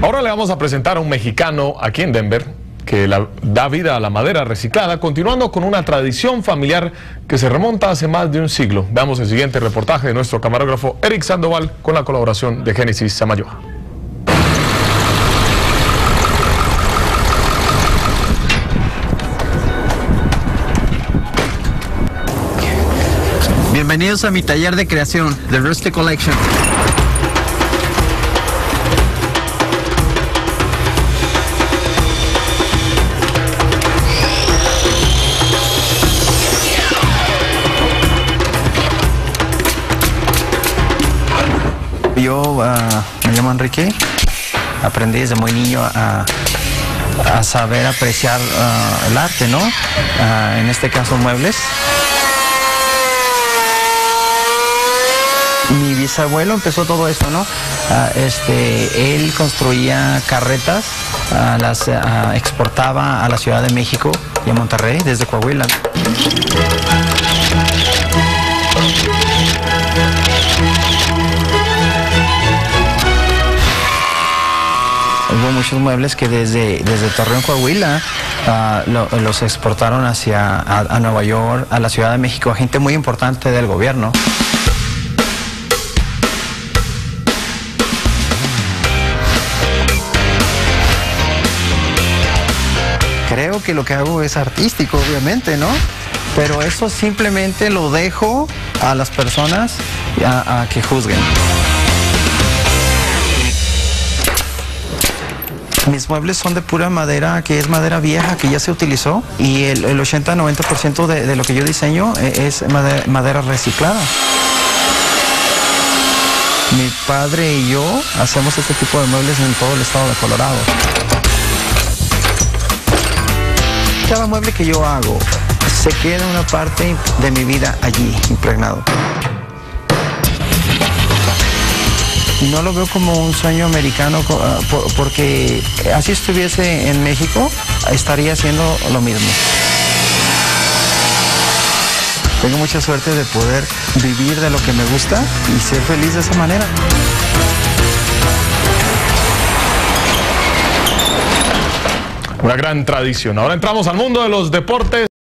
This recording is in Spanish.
Ahora le vamos a presentar a un mexicano aquí en Denver que da vida a la madera reciclada, continuando con una tradición familiar que se remonta hace más de un siglo. Veamos el siguiente reportaje de nuestro camarógrafo Eric Sandoval con la colaboración de Génesis Samayoa. Bienvenidos a mi taller de creación, The Rustic Collection. Yo me llamo Enrique, aprendí desde muy niño a saber apreciar el arte, ¿no? En este caso muebles. Mi bisabuelo empezó todo esto, ¿no? Él construía carretas, las exportaba a la Ciudad de México y a Monterrey desde Coahuila. Hubo muchos muebles que desde Torreón, Coahuila, los exportaron a Nueva York, a la Ciudad de México, a gente muy importante del gobierno. Creo que lo que hago es artístico, obviamente, ¿no? Pero eso simplemente lo dejo a las personas a que juzguen. Mis muebles son de pura madera, que es madera vieja, que ya se utilizó. Y el 80-90% de lo que yo diseño es madera reciclada. Mi padre y yo hacemos este tipo de muebles en todo el estado de Colorado. Cada mueble que yo hago se queda una parte de mi vida allí, impregnado. No lo veo como un sueño americano, porque así estuviese en México, estaría haciendo lo mismo. Tengo mucha suerte de poder vivir de lo que me gusta y ser feliz de esa manera. Una gran tradición. Ahora entramos al mundo de los deportes.